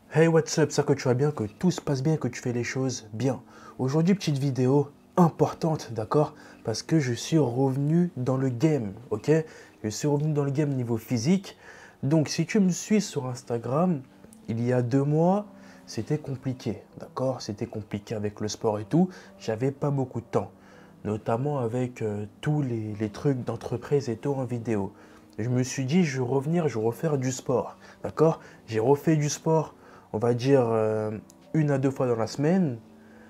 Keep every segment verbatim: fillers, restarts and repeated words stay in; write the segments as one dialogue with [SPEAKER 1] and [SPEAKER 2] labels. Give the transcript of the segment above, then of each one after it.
[SPEAKER 1] Hey, what's up? Ça que tu vas bien, que tout se passe bien, que tu fais les choses bien. Aujourd'hui, petite vidéo importante, d'accord? Parce que je suis revenu dans le game, ok? Je suis revenu dans le game niveau physique. Donc, si tu me suis sur Instagram, il y a deux mois, c'était compliqué, d'accord? C'était compliqué avec le sport et tout. J'avais pas beaucoup de temps, notamment avec euh, tous les, les trucs d'entreprise et tout en vidéo. Je me suis dit, je vais revenir, je vais refaire du sport, d'accord? J'ai refait du sport, on va dire, euh, une à deux fois dans la semaine.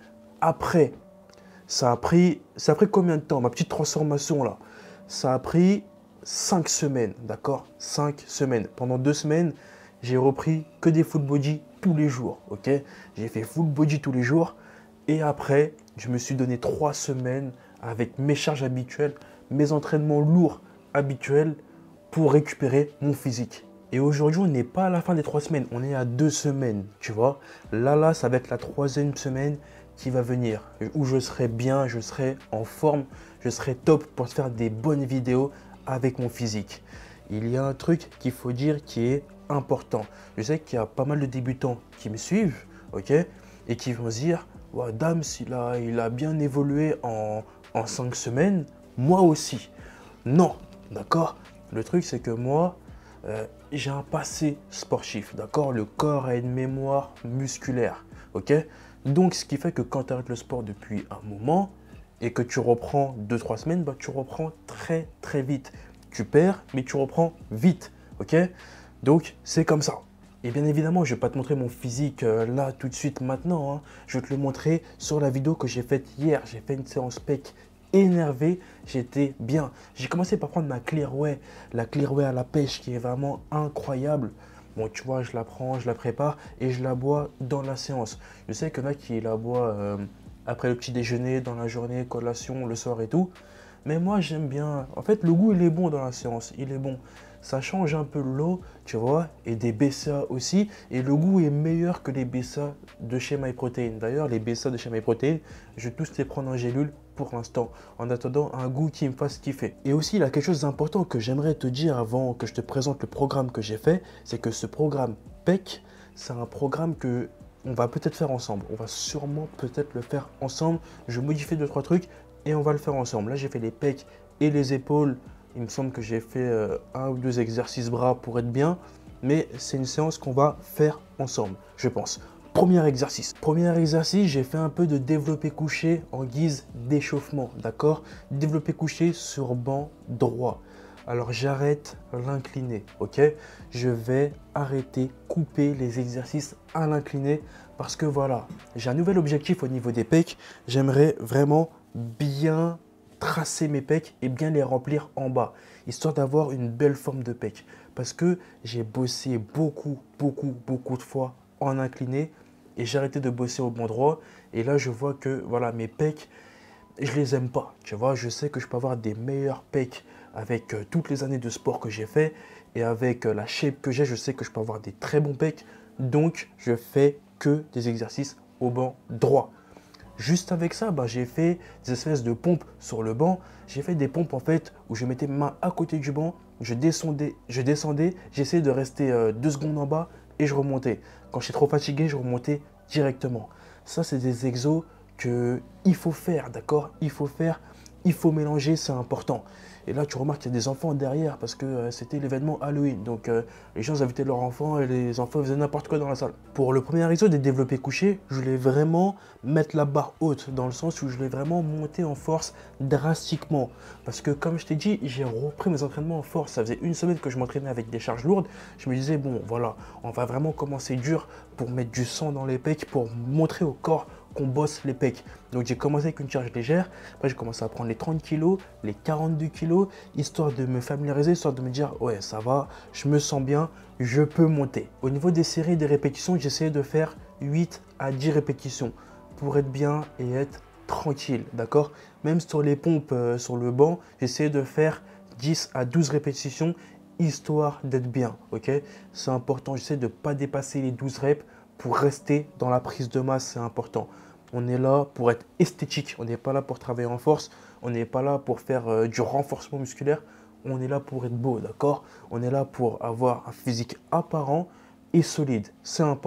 [SPEAKER 1] Après, ça a pris, ça a pris combien de temps, ma petite transformation là? Ça a pris cinq semaines, d'accord? Cinq semaines. Pendant deux semaines, j'ai repris que des full body tous les jours, ok? J'ai fait full body tous les jours. Et après, je me suis donné trois semaines avec mes charges habituelles, mes entraînements lourds habituels pour récupérer mon physique. Et aujourd'hui, on n'est pas à la fin des trois semaines, on est à deux semaines, tu vois. Là, là, ça va être la troisième semaine qui va venir, où je serai bien, je serai en forme, je serai top pour faire des bonnes vidéos avec mon physique. Il y a un truc qu'il faut dire qui est important. Je sais qu'il y a pas mal de débutants qui me suivent, ok, et qui vont se dire, ouais, Dams, il a, il a bien évolué en, en cinq semaines, moi aussi. Non, d'accord? Le truc, c'est que moi, euh, j'ai un passé sportif, d'accord? Le corps a une mémoire musculaire, ok? Donc, ce qui fait que quand tu arrêtes le sport depuis un moment et que tu reprends deux trois semaines, bah, tu reprends très, très vite. Tu perds, mais tu reprends vite, ok? Donc, c'est comme ça. Et bien évidemment, je ne vais pas te montrer mon physique euh, là, tout de suite, maintenant, hein. Je vais te le montrer sur la vidéo que j'ai faite hier. J'ai fait une séance pec énervé, j'étais bien. J'ai commencé par prendre ma Clearway, la Clearway à la pêche qui est vraiment incroyable. Bon, tu vois, je la prends, je la prépare et je la bois dans la séance. Je sais qu'il y en a qui la boivent euh, après le petit déjeuner, dans la journée, collation, le soir et tout. Mais moi, j'aime bien. En fait, le goût, il est bon dans la séance. Il est bon. Ça change un peu l'eau, tu vois, et des B C A aussi. Et le goût est meilleur que les B C A de chez MyProtein. D'ailleurs, les B C A de chez MyProtein, je vais tous les prendre en gélule pour l'instant, en attendant un goût qui me fasse kiffer. Et aussi, il y a quelque chose d'important que j'aimerais te dire avant que je te présente le programme que j'ai fait, c'est que ce programme pec, c'est un programme que on va peut-être faire ensemble. On va sûrement peut-être le faire ensemble. Je modifie deux, trois trucs et on va le faire ensemble. Là, j'ai fait les pecs et les épaules. Il me semble que j'ai fait euh, un ou deux exercices bras pour être bien. Mais c'est une séance qu'on va faire ensemble, je pense. Premier exercice. Premier exercice, j'ai fait un peu de développé couché en guise d'échauffement, d'accord? Développé couché sur banc droit. Alors j'arrête l'incliné, ok? Je vais arrêter, couper les exercices à l'incliné parce que voilà, j'ai un nouvel objectif au niveau des pecs. J'aimerais vraiment bien tracer mes pecs et bien les remplir en bas, histoire d'avoir une belle forme de pec. Parce que j'ai bossé beaucoup, beaucoup, beaucoup de fois en incliné et j'ai arrêté de bosser au bon droit. Et là, je vois que voilà, mes pecs, je les aime pas. Tu vois, je sais que je peux avoir des meilleurs pecs avec euh, toutes les années de sport que j'ai fait et avec euh, la shape que j'ai, je sais que je peux avoir des très bons pecs. Donc, je fais que des exercices au banc droit. Juste avec ça, bah, j'ai fait des espèces de pompes sur le banc. J'ai fait des pompes en fait où je mettais ma main à côté du banc, je descendais, je descendais, j'essayais de rester euh, deux secondes en bas et je remontais. Quand j'étais trop fatigué, je remontais directement. Ça, c'est des exos que il faut faire, d'accord? Il faut faire, il faut mélanger, c'est important. Et là, tu remarques qu'il y a des enfants derrière parce que euh, c'était l'événement Halloween. Donc, euh, les gens invitaient leurs enfants et les enfants faisaient n'importe quoi dans la salle. Pour le premier exo des développés couchés, je voulais vraiment mettre la barre haute dans le sens où je voulais vraiment monter en force drastiquement. Parce que, comme je t'ai dit, j'ai repris mes entraînements en force. Ça faisait une semaine que je m'entraînais avec des charges lourdes. Je me disais, bon, voilà, on va vraiment commencer dur pour mettre du sang dans les pecs, pour montrer au corps qu'on bosse les pecs. Donc j'ai commencé avec une charge légère, après j'ai commencé à prendre les trente kilos, les quarante-deux kilos, histoire de me familiariser, histoire de me dire ouais ça va, je me sens bien, je peux monter. Au niveau des séries et des répétitions, j'essayais de faire huit à dix répétitions pour être bien et être tranquille, d'accord? Même sur les pompes euh, sur le banc, j'essayais de faire dix à douze répétitions histoire d'être bien, ok? C'est important, j'essaie de ne pas dépasser les douze reps pour rester dans la prise de masse, c'est important. On est là pour être esthétique, on n'est pas là pour travailler en force, on n'est pas là pour faire euh, du renforcement musculaire, on est là pour être beau, d'accord? On est là pour avoir un physique apparent et solide, c'est important.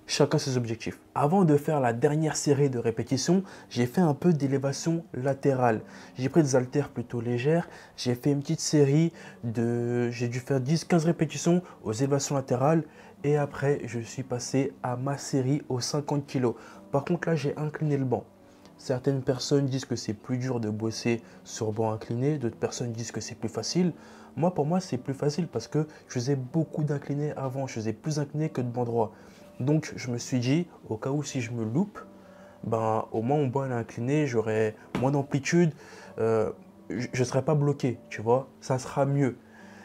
[SPEAKER 1] chacun ses objectifs. Avant de faire la dernière série de répétitions, j'ai fait un peu d'élévation latérale. J'ai pris des haltères plutôt légères. J'ai fait une petite série de... J'ai dû faire dix quinze répétitions aux élévations latérales. Et après, je suis passé à ma série aux cinquante kilos. Par contre, là, j'ai incliné le banc. Certaines personnes disent que c'est plus dur de bosser sur banc incliné. D'autres personnes disent que c'est plus facile. Moi, pour moi, c'est plus facile parce que je faisais beaucoup d'inclinés avant. Je faisais plus d'inclinés que de banc droit. Donc, je me suis dit, au cas où si je me loupe, ben, au moins mon banc est incliné, j'aurai moins d'amplitude, euh, je ne serai pas bloqué, tu vois, ça sera mieux.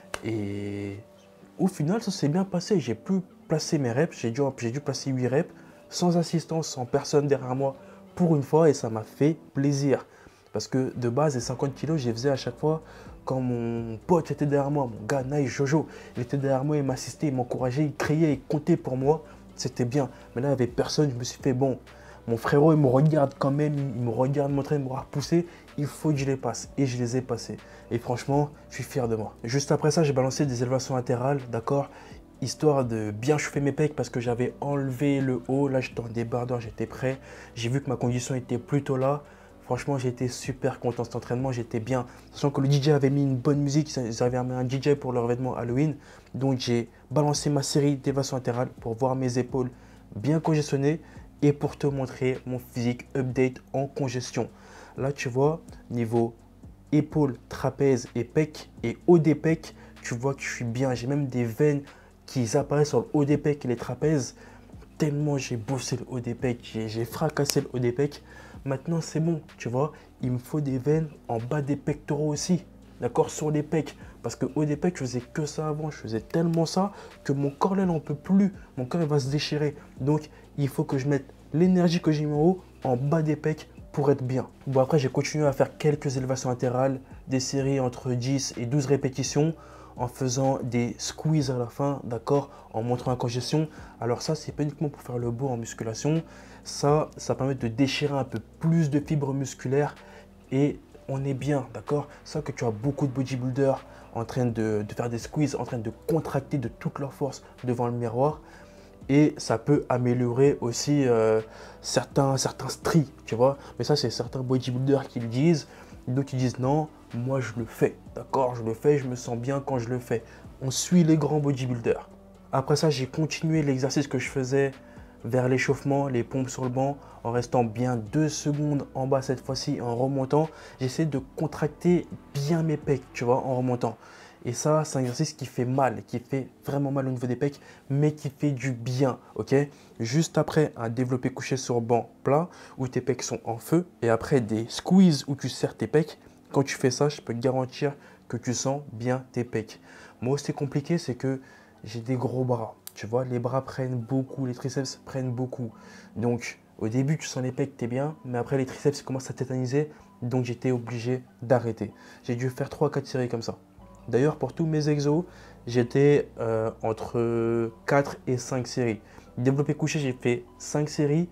[SPEAKER 1] Et au final, ça s'est bien passé. J'ai pu placer mes reps, j'ai dû, j'ai dû placer huit reps, sans assistance, sans personne derrière moi, pour une fois, et ça m'a fait plaisir. Parce que de base, les cinquante kilos, je les faisais à chaque fois quand mon pote était derrière moi, mon gars, Naï Jojo, il était derrière moi, il m'assistait, il m'encourageait, il criait, il comptait pour moi. C'était bien. Mais là, il n'y avait personne. Je me suis fait, bon, mon frérot, il me regarde quand même. Il me regarde m'entraîner, me voir pousser. Il faut que je les passe. Et je les ai passés. Et franchement, je suis fier de moi. Juste après ça, j'ai balancé des élévations latérales, d'accord, histoire de bien chauffer mes pecs parce que j'avais enlevé le haut. Là, j'étais en débardeur, j'étais prêt. J'ai vu que ma condition était plutôt là. Franchement, j'étais super content cet entraînement, j'étais bien. Sachant que le D J avait mis une bonne musique, ils avaient mis un D J pour leur événement Halloween. Donc j'ai balancé ma série d'élévation latérale pour voir mes épaules bien congestionnées et pour te montrer mon physique update en congestion. Là, tu vois, niveau épaules, trapèze et pec et haut des pecs, tu vois que je suis bien. J'ai même des veines qui apparaissent sur le haut des pecs et les trapèzes. Tellement j'ai bossé le haut des pecs, j'ai fracassé le haut des pecs. Maintenant, c'est bon, tu vois. Il me faut des veines en bas des pectoraux aussi. D'accord, sur les pecs. Parce que haut des pecs, je faisais que ça avant. Je faisais tellement ça que mon corps là n'en peut plus. Mon corps il va se déchirer. Donc, il faut que je mette l'énergie que j'ai mis en haut en bas des pecs pour être bien. Bon, après, j'ai continué à faire quelques élévations latérales, des séries entre dix et douze répétitions, en faisant des squeezes à la fin, d'accord, en montrant la congestion. Alors ça, c'est pas uniquement pour faire le beau en musculation. Ça, ça permet de déchirer un peu plus de fibres musculaires et on est bien, d'accord. Ça que tu as beaucoup de bodybuilders en train de, de faire des squeezes, en train de contracter de toute leur force devant le miroir. Et ça peut améliorer aussi euh, certains, certains stries, tu vois. Mais ça, c'est certains bodybuilders qui le disent. D'autres qui disent non, moi je le fais, d'accord, je le fais, je me sens bien quand je le fais. On suit les grands bodybuilders. Après ça, j'ai continué l'exercice que je faisais vers l'échauffement, les pompes sur le banc, en restant bien deux secondes en bas cette fois-ci, en remontant. J'essaie de contracter bien mes pecs, tu vois, en remontant. Et ça, c'est un exercice qui fait mal, qui fait vraiment mal au niveau des pecs, mais qui fait du bien, ok. Juste après un développé couché sur banc plat, où tes pecs sont en feu, et après des squeezes où tu serres tes pecs, quand tu fais ça, je peux te garantir que tu sens bien tes pecs. Moi, c'est compliqué, c'est que j'ai des gros bras. Tu vois, les bras prennent beaucoup, les triceps prennent beaucoup. Donc, au début, tu sens les pecs, t'es bien, mais après, les triceps commencent à tétaniser, donc j'étais obligé d'arrêter. J'ai dû faire trois quatre séries comme ça. D'ailleurs, pour tous mes exos, j'étais euh, entre quatre et cinq séries. Développé couché, j'ai fait cinq séries.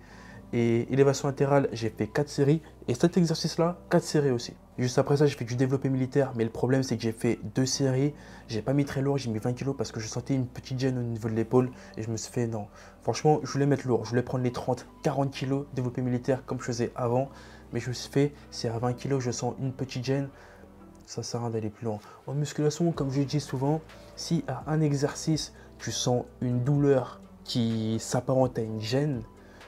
[SPEAKER 1] Et élévation latérale, j'ai fait quatre séries. Et cet exercice-là, quatre séries aussi. Juste après ça, j'ai fait du développé militaire. Mais le problème, c'est que j'ai fait deux séries. J'ai pas mis très lourd, j'ai mis vingt kilos parce que je sentais une petite gêne au niveau de l'épaule. Et je me suis fait non. Franchement, je voulais mettre lourd. Je voulais prendre les trente, quarante kilos développé militaire comme je faisais avant. Mais je me suis fait, si à vingt kilos, je sens une petite gêne, ça sert à rien d'aller plus loin. En musculation, comme je dis souvent, si à un exercice, tu sens une douleur qui s'apparente à une gêne,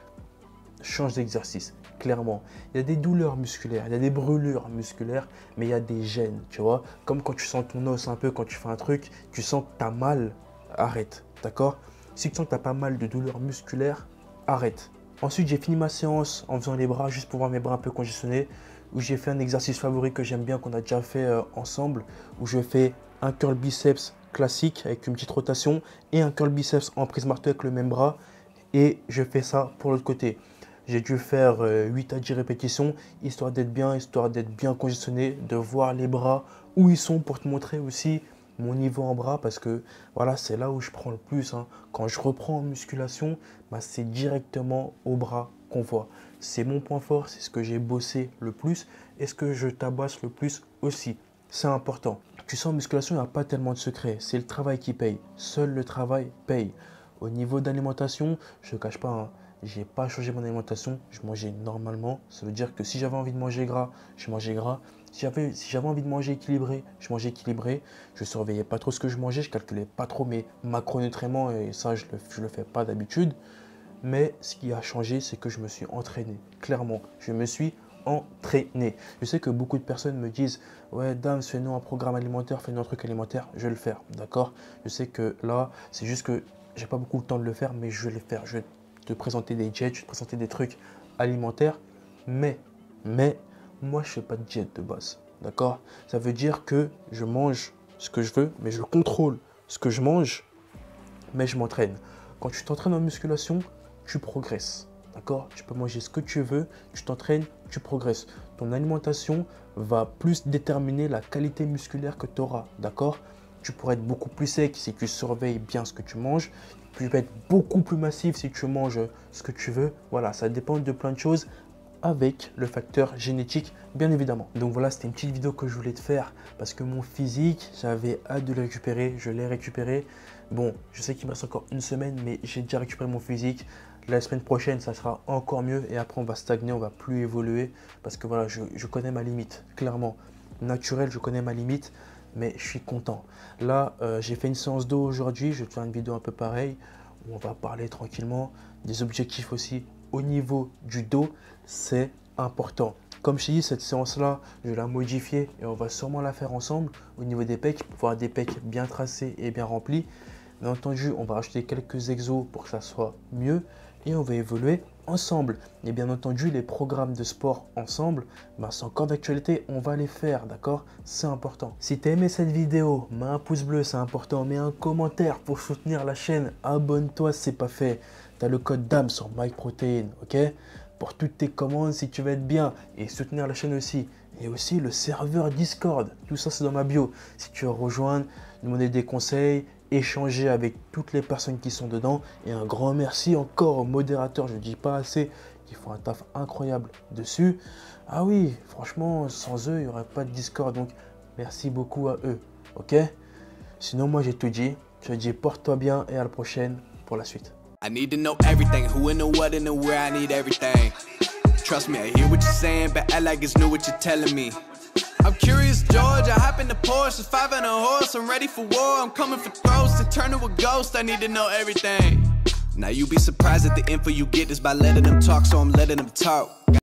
[SPEAKER 1] change d'exercice, clairement. Il y a des douleurs musculaires, il y a des brûlures musculaires, mais il y a des gènes, tu vois. Comme quand tu sens ton os un peu, quand tu fais un truc, tu sens que tu as mal, arrête, d'accord. Si tu sens que tu n'as pas mal de douleurs musculaires, arrête. Ensuite, j'ai fini ma séance en faisant les bras, juste pour voir mes bras un peu congestionnés, où j'ai fait un exercice favori que j'aime bien, qu'on a déjà fait euh, ensemble, où je fais un curl biceps classique avec une petite rotation et un curl biceps en prise marteau avec le même bras, et je fais ça pour l'autre côté. J'ai dû faire euh, huit à dix répétitions, histoire d'être bien, histoire d'être bien congestionné, de voir les bras où ils sont pour te montrer aussi mon niveau en bras, parce que voilà, c'est là où je prends le plus, hein. Quand je reprends en musculation, bah, c'est directement au bras qu'on voit. C'est mon point fort, c'est ce que j'ai bossé le plus et ce que je tabasse le plus aussi. C'est important. Tu sais, en musculation, il n'y a pas tellement de secret. C'est le travail qui paye. Seul le travail paye. Au niveau d'alimentation, je ne cache pas, hein, j'ai pas changé mon alimentation, je mangeais normalement. Ça veut dire que si j'avais envie de manger gras, je mangeais gras. Si j'avais si j'avais envie de manger équilibré, je mangeais équilibré. Je surveillais pas trop ce que je mangeais, je calculais pas trop mes macronutriments et ça, je le, je le fais pas d'habitude. Mais ce qui a changé, c'est que je me suis entraîné. Clairement, je me suis entraîné. Je sais que beaucoup de personnes me disent « Ouais, Dams, fais-nous un programme alimentaire, fais-nous un truc alimentaire. » Je vais le faire, d'accord? Je sais que là, c'est juste que j'ai pas beaucoup le temps de le faire, mais je vais le faire. Je vais te présenter des diètes, je vais te présenter des trucs alimentaires. Mais, mais, moi, je fais pas de diète de base, d'accord? Ça veut dire que je mange ce que je veux, mais je contrôle ce que je mange, mais je m'entraîne. Quand tu t'entraînes en musculation, tu progresses. D'accord? Tu peux manger ce que tu veux, tu t'entraînes, tu progresses. Ton alimentation va plus déterminer la qualité musculaire que tu auras. D'accord? Tu pourrais être beaucoup plus sec si tu surveilles bien ce que tu manges. Tu peux être beaucoup plus massif si tu manges ce que tu veux. Voilà, ça dépend de plein de choses avec le facteur génétique, bien évidemment. Donc voilà, c'était une petite vidéo que je voulais te faire parce que mon physique, j'avais hâte de le récupérer. Je l'ai récupéré. Bon, je sais qu'il me reste encore une semaine, mais j'ai déjà récupéré mon physique. La semaine prochaine, ça sera encore mieux et après, on va stagner, on va plus évoluer parce que voilà, je, je connais ma limite, clairement. Naturel, je connais ma limite, mais je suis content. Là, euh, j'ai fait une séance d'eau aujourd'hui. Je vais te faire une vidéo un peu pareille où on va parler tranquillement des objectifs aussi au niveau du dos. C'est important. Comme je t'ai dit, cette séance-là, je vais la modifier et on va sûrement la faire ensemble au niveau des pecs pour avoir des pecs bien tracés et bien remplis. Bien entendu, on va rajouter quelques exos pour que ça soit mieux et on va évoluer ensemble. Et bien entendu, les programmes de sport ensemble, ben c'est encore d'actualité, on va les faire, d'accord? C'est important. Si tu as aimé cette vidéo, mets un pouce bleu, c'est important. Mets un commentaire pour soutenir la chaîne. Abonne-toi si ce n'est pas fait. Tu as le code D A M sur MyProtein, ok? Pour toutes tes commandes si tu veux être bien et soutenir la chaîne aussi. Et aussi le serveur Discord. Tout ça, c'est dans ma bio. Si tu veux rejoindre, demander des conseils, échanger avec toutes les personnes qui sont dedans. Et un grand merci encore aux modérateurs, je ne dis pas assez, qui font un taf incroyable dessus. Ah oui, franchement, sans eux, il n'y aurait pas de Discord. Donc, merci beaucoup à eux. Ok? Sinon, moi, j'ai tout dit. Je te dis, porte-toi bien et à la prochaine pour la suite.
[SPEAKER 2] I need to know everything, who and the what and the where, I need everything. Trust me, I hear what you're saying, but act like it's new what you're telling me. I'm curious, George, I hop in the Porsche, it's five and a horse, I'm ready for war, I'm coming for throats, to turn to a ghost, I need to know everything. Now you be surprised at the info you get is by letting them talk, so I'm letting them talk.